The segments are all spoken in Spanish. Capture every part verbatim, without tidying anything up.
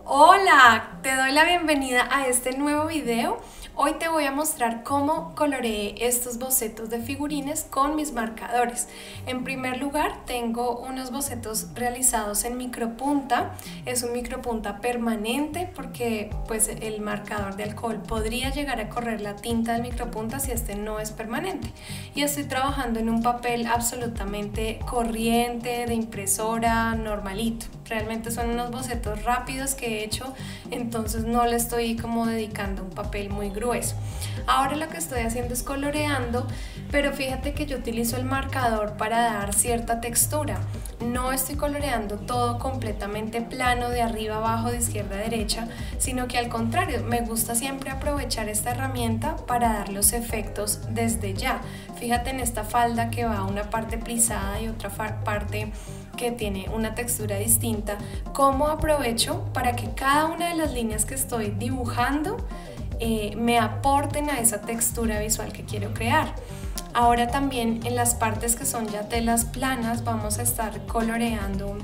Hola, te doy la bienvenida a este nuevo video. Hoy te voy a mostrar cómo coloreé estos bocetos de figurines con mis marcadores. En primer lugar, tengo unos bocetos realizados en micropunta. Es un micropunta permanente porque pues, el marcador de alcohol podría llegar a correr la tinta del micropunta si este no es permanente. Y estoy trabajando en un papel absolutamente corriente, de impresora, normalito. Realmente son unos bocetos rápidos que he hecho, entonces no le estoy como dedicando un papel muy grueso. Ahora lo que estoy haciendo es coloreando, pero fíjate que yo utilizo el marcador para dar cierta textura. No estoy coloreando todo completamente plano de arriba abajo, de izquierda a derecha, sino que al contrario, me gusta siempre aprovechar esta herramienta para dar los efectos desde ya. Fíjate en esta falda que va una parte plisada y otra parte que tiene una textura distinta, cómo aprovecho para que cada una de las líneas que estoy dibujando eh, me aporten a esa textura visual que quiero crear. Ahora también en las partes que son ya telas planas vamos a estar coloreando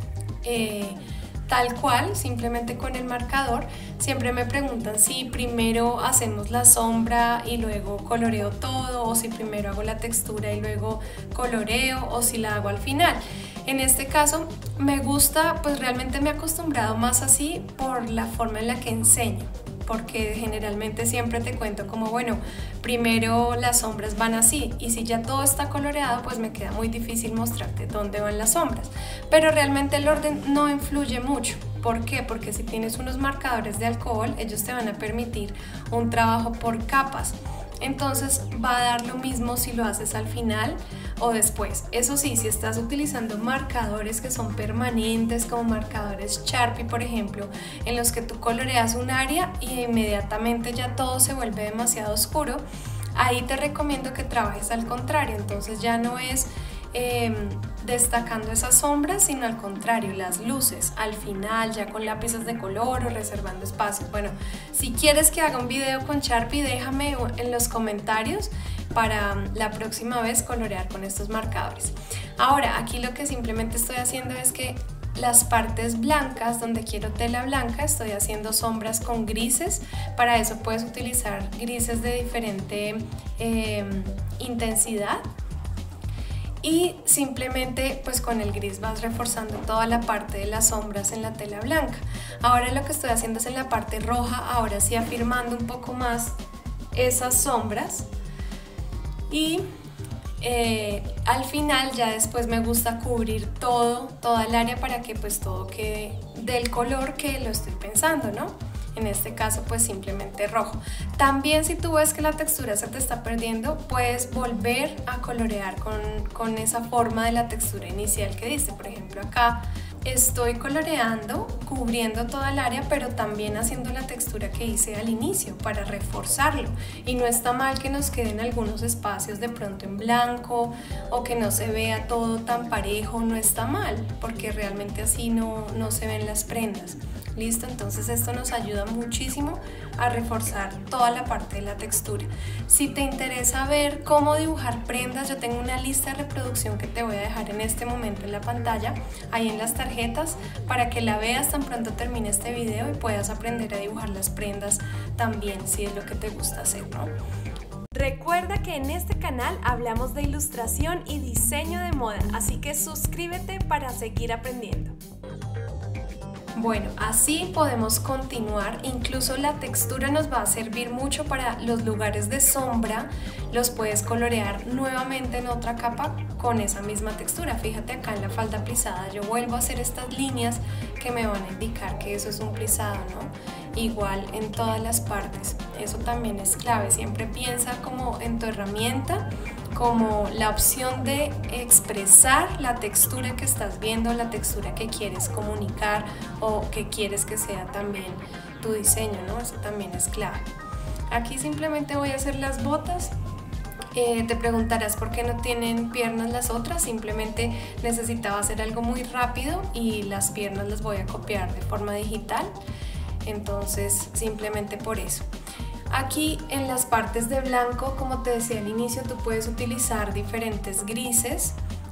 eh, tal cual, simplemente con el marcador. Siempre me preguntan si primero hacemos la sombra y luego coloreo todo, o si primero hago la textura y luego coloreo, o si la hago al final. En este caso me gusta, pues realmente me he acostumbrado más así por la forma en la que enseño, porque generalmente siempre te cuento como, bueno, primero las sombras van así, y si ya todo está coloreado pues me queda muy difícil mostrarte dónde van las sombras, pero realmente el orden no influye mucho. ¿Por qué? Porque si tienes unos marcadores de alcohol, ellos te van a permitir un trabajo por capas. Entonces va a dar lo mismo si lo haces al final o después. Eso sí, si estás utilizando marcadores que son permanentes, como marcadores Sharpie por ejemplo, en los que tú coloreas un área y inmediatamente ya todo se vuelve demasiado oscuro, ahí te recomiendo que trabajes al contrario. Entonces ya no es eh, destacando esas sombras, sino al contrario, las luces al final, ya con lápices de color o reservando espacio. Bueno, si quieres que haga un video con Sharpie, déjame en los comentarios para la próxima vez colorear con estos marcadores. Ahora, aquí lo que simplemente estoy haciendo es que las partes blancas, donde quiero tela blanca, estoy haciendo sombras con grises. Para eso puedes utilizar grises de diferente eh, intensidad. Y simplemente pues con el gris vas reforzando toda la parte de las sombras en la tela blanca. Ahora lo que estoy haciendo es en la parte roja, ahora sí afirmando un poco más esas sombras. Y eh, al final ya después me gusta cubrir todo, toda el área para que pues todo quede del color que lo estoy pensando, ¿no? En este caso pues simplemente rojo. También si tú ves que la textura se te está perdiendo, puedes volver a colorear con, con esa forma de la textura inicial que diste. Por ejemplo, acá estoy coloreando, cubriendo toda el área, pero también haciendo la textura que hice al inicio para reforzarlo. Y no está mal que nos queden algunos espacios de pronto en blanco o que no se vea todo tan parejo, no está mal, porque realmente así no, no se ven las prendas. ¿Listo? Entonces esto nos ayuda muchísimo a reforzar toda la parte de la textura. Si te interesa ver cómo dibujar prendas, yo tengo una lista de reproducción que te voy a dejar en este momento en la pantalla, ahí en las tarjetas, para que la veas tan pronto termine este video y puedas aprender a dibujar las prendas también, si es lo que te gusta hacer, ¿no? Recuerda que en este canal hablamos de ilustración y diseño de moda, así que suscríbete para seguir aprendiendo. Bueno, así podemos continuar. Incluso la textura nos va a servir mucho para los lugares de sombra. Los puedes colorear nuevamente en otra capa con esa misma textura. Fíjate acá en la falda plisada, yo vuelvo a hacer estas líneas que me van a indicar que eso es un plisado, ¿no? Igual en todas las partes. Eso también es clave. Siempre piensa como en tu herramienta, como la opción de expresar la textura que estás viendo, la textura que quieres comunicar o que quieres que sea también tu diseño, ¿no? Eso también es clave. Aquí simplemente voy a hacer las botas. Eh, te preguntarás por qué no tienen piernas las otras. Simplemente necesitaba hacer algo muy rápido y las piernas las voy a copiar de forma digital. Entonces simplemente por eso. Aquí en las partes de blanco, como te decía al inicio, tú puedes utilizar diferentes grises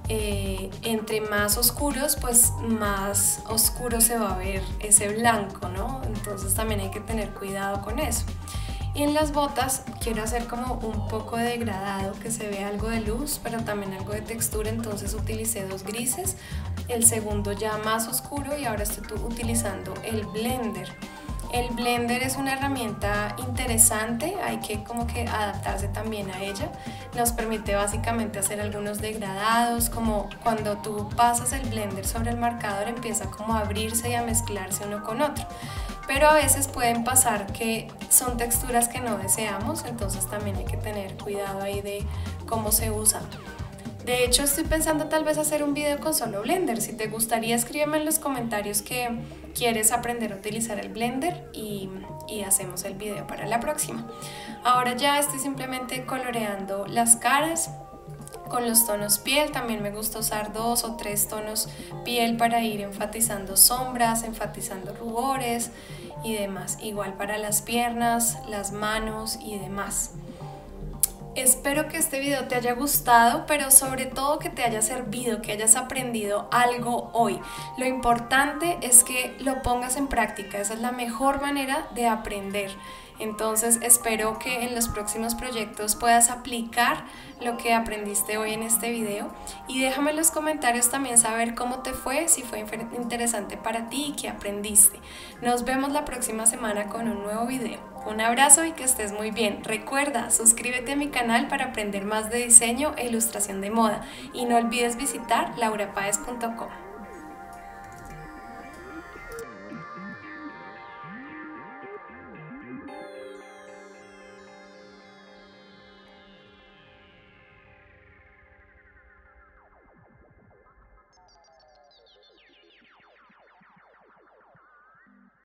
eh, entre más oscuros, pues más oscuro se va a ver ese blanco, ¿no? Entonces también hay que tener cuidado con eso. Y en las botas quiero hacer como un poco de degradado, que se vea algo de luz, pero también algo de textura, entonces utilicé dos grises, el segundo ya más oscuro, y ahora estoy utilizando el blender. El blender es una herramienta interesante, hay que como que adaptarse también a ella. Nos permite básicamente hacer algunos degradados, como cuando tú pasas el blender sobre el marcador empieza como a abrirse y a mezclarse uno con otro. Pero a veces pueden pasar que son texturas que no deseamos, entonces también hay que tener cuidado ahí de cómo se usa. De hecho, estoy pensando tal vez hacer un video con solo Blender. Si te gustaría, escríbeme en los comentarios que quieres aprender a utilizar el Blender y, y hacemos el video para la próxima. Ahora ya estoy simplemente coloreando las caras con los tonos piel. También me gusta usar dos o tres tonos piel para ir enfatizando sombras, enfatizando rubores y demás. Igual para las piernas, las manos y demás. Espero que este video te haya gustado, pero sobre todo que te haya servido, que hayas aprendido algo hoy. Lo importante es que lo pongas en práctica, esa es la mejor manera de aprender. Entonces espero que en los próximos proyectos puedas aplicar lo que aprendiste hoy en este video y déjame en los comentarios también saber cómo te fue, si fue interesante para ti y qué aprendiste. Nos vemos la próxima semana con un nuevo video. Un abrazo y que estés muy bien. Recuerda, suscríbete a mi canal para aprender más de diseño e ilustración de moda y no olvides visitar laura paez punto com.